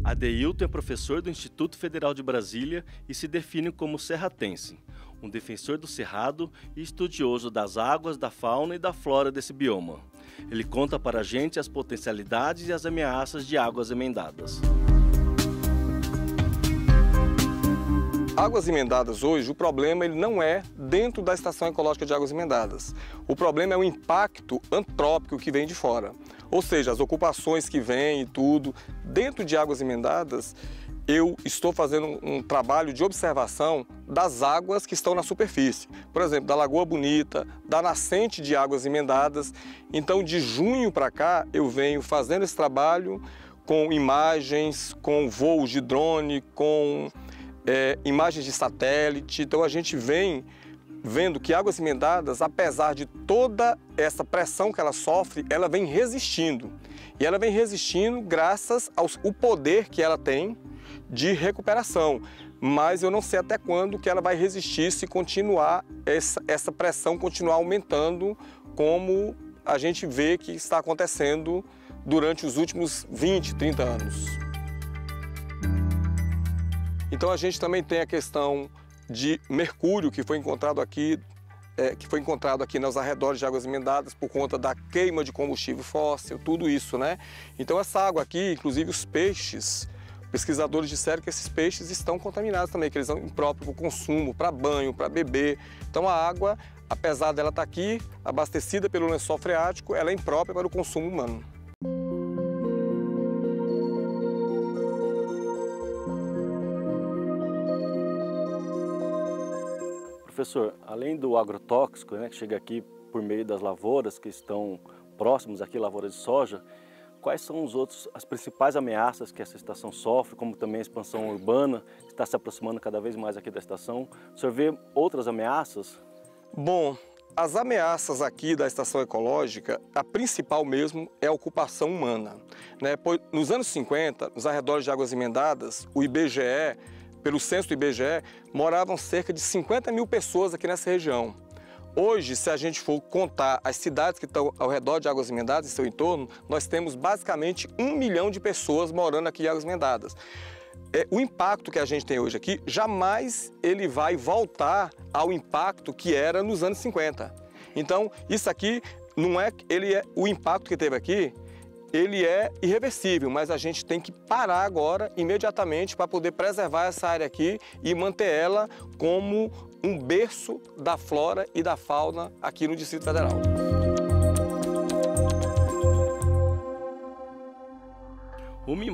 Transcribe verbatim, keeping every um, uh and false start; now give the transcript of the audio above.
Adeilton é professor do Instituto Federal de Brasília e se define como serratense, um defensor do cerrado e estudioso das águas, da fauna e da flora desse bioma. Ele conta para a gente as potencialidades e as ameaças de águas emendadas. Águas emendadas hoje, o problema ele não é dentro da Estação Ecológica de Águas Emendadas. O problema é o impacto antrópico que vem de fora. Ou seja, as ocupações que vêm e tudo. Dentro de Águas Emendadas, eu estou fazendo um trabalho de observação das águas que estão na superfície. Por exemplo, da Lagoa Bonita, da nascente de Águas Emendadas. Então, de junho para cá, eu venho fazendo esse trabalho com imagens, com voos de drone, com É, imagens de satélite. Então a gente vem vendo que Águas Emendadas, apesar de toda essa pressão que ela sofre, ela vem resistindo. E ela vem resistindo graças ao poder que ela tem de recuperação. Mas eu não sei até quando que ela vai resistir se continuar essa, essa pressão continuar aumentando, como a gente vê que está acontecendo durante os últimos vinte, trinta anos. Então a gente também tem a questão de mercúrio que foi encontrado aqui, é, que foi encontrado aqui nos arredores de Águas Emendadas por conta da queima de combustível fóssil, tudo isso, né? Então essa água aqui, inclusive os peixes, pesquisadores disseram que esses peixes estão contaminados também, que eles são impróprios para o consumo, para banho, para beber. Então a água, apesar dela estar aqui, abastecida pelo lençol freático, ela é imprópria para o consumo humano. Professor, além do agrotóxico, né, que chega aqui por meio das lavouras que estão próximos aqui, lavouras de soja, quais são os outros, as principais ameaças que essa estação sofre, como também a expansão urbana, que está se aproximando cada vez mais aqui da estação? O senhor vê outras ameaças? Bom, as ameaças aqui da Estação Ecológica, a principal mesmo é a ocupação humana, né? Pois nos anos cinquenta, nos arredores de Águas Emendadas, o I B G E, pelo censo do I B G E, moravam cerca de cinquenta mil pessoas aqui nessa região. Hoje, se a gente for contar as cidades que estão ao redor de Águas Emendadas e seu entorno, nós temos basicamente um milhão de pessoas morando aqui em Águas Emendadas. É, o impacto que a gente tem hoje aqui, jamais ele vai voltar ao impacto que era nos anos cinquenta. Então, isso aqui, não é, ele é, o impacto que teve aqui, ele é irreversível, mas a gente tem que parar agora, imediatamente, para poder preservar essa área aqui e manter ela como um berço da flora e da fauna aqui no Distrito Federal. Uma